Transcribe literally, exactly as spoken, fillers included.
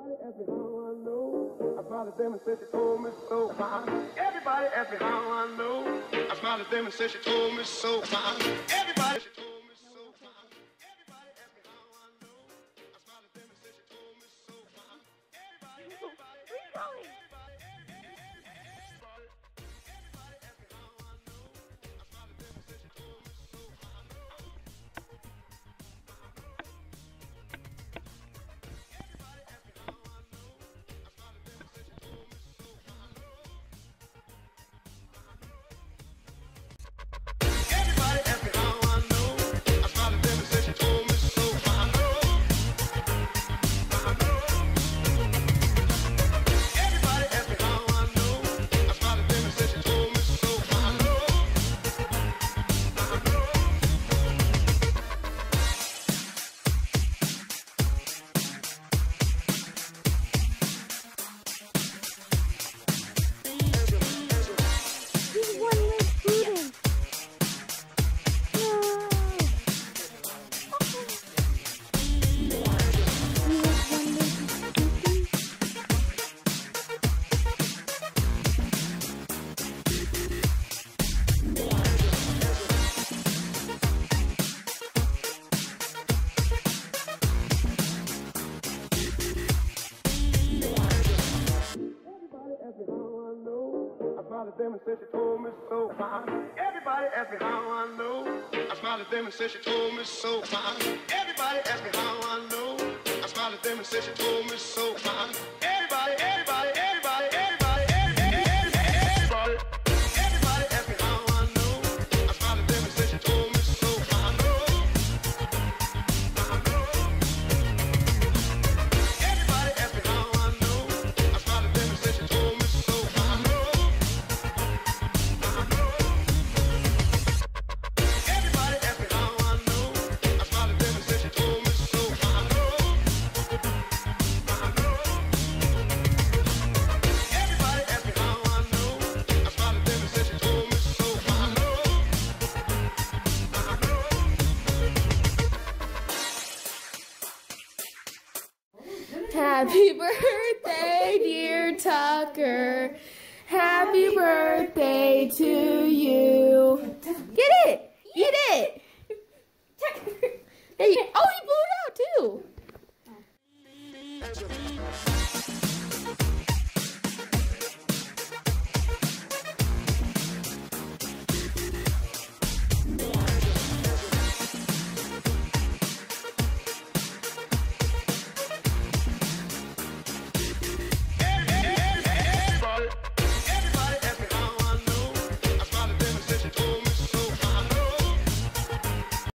Everybody ask me how I know. I smiled at them and said she told me so. Everybody ask me how I know. I smiled at them and said she told me so. Everybody she told me so. Everybody ask me how I know. I smiled at them and said she told me so. Everybody, everybody, everybody, everybody, everybody, everybody ask me how I know. I smiled at them and said she told me so. Them and said she told me so. Everybody asked me how I know. I smiled at them and said she told me so. Everybody asked me how I know. I smiled at them and said she told me so. Everybody, everybody, everybody, everybody, everybody, everybody, everybody asked me how I know. I smiled at them and said she told me so. I know, I know. Everybody asked me how I know. I smiled at them and said she told me so. I know. Happy birthday, dear Tucker. Happy birthday to you. Get it! Eat it! Hey, oh, he blew it out too.